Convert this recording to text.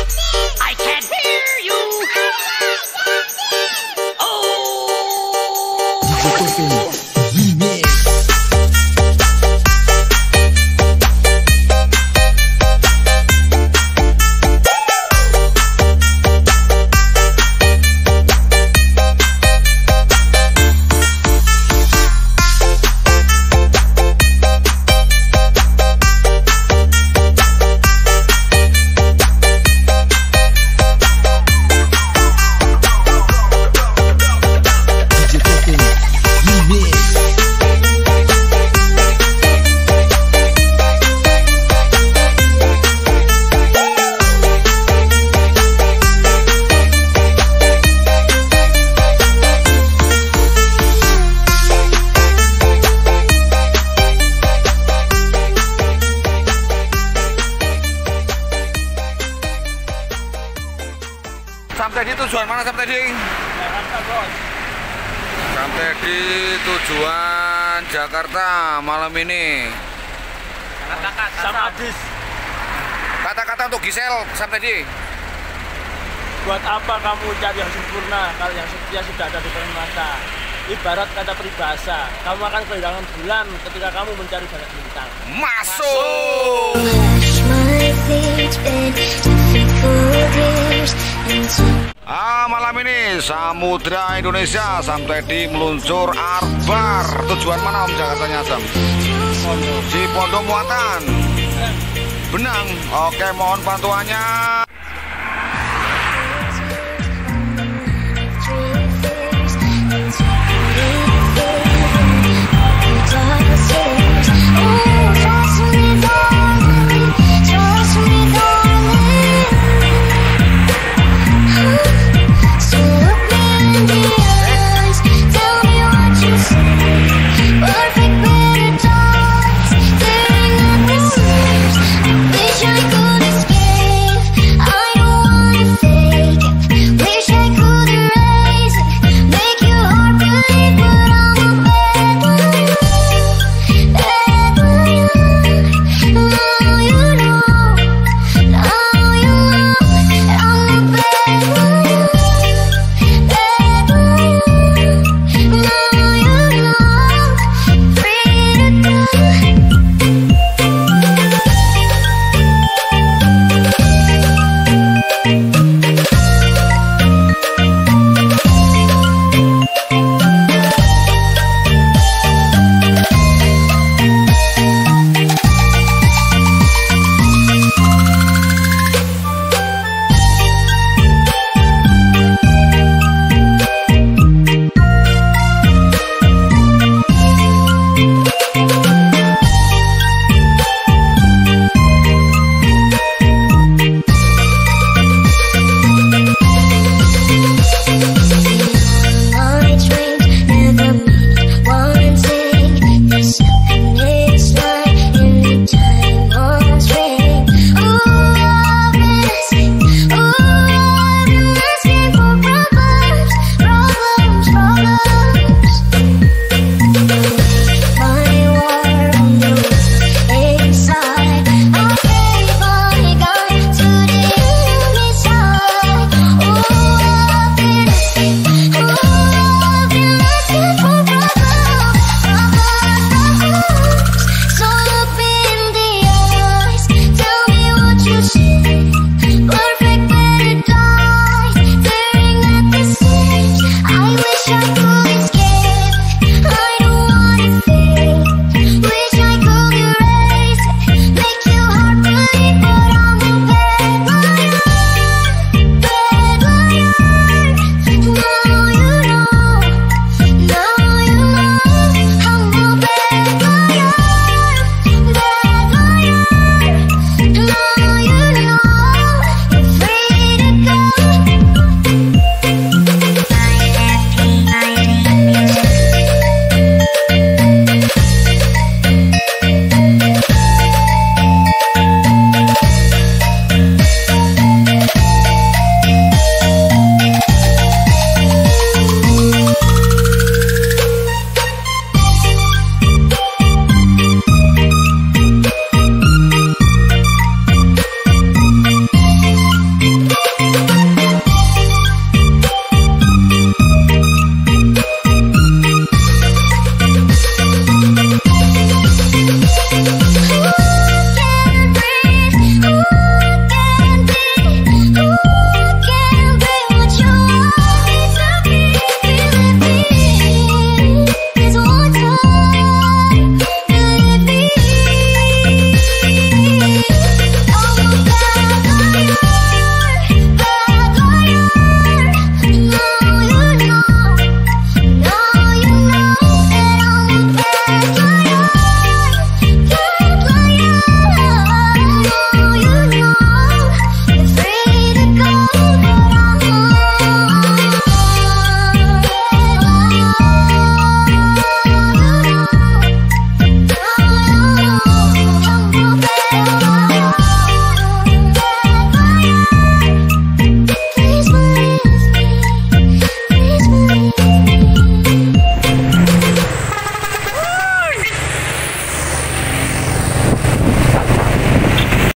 I can't hear you. Sampai di tujuan mana sampai di? Jakarta, Bos. Sampai di tujuan Jakarta malam ini. Kata-kata sama habis. Kata-kata untuk Gisel sampai di. Buat apa kamu cari yang sempurna kalau yang setia sudah ada di depan mata? Ibarat kata peribahasa, kamu akan kehilangan bulan ketika kamu mencari banyak bintang. Masuk. Malam ini Samudra Indonesia sampai di meluncur Arbar. Tujuan mana Om Jakartanya Sam? Di Pondok Muatan Benang. Oke, mohon bantuannya.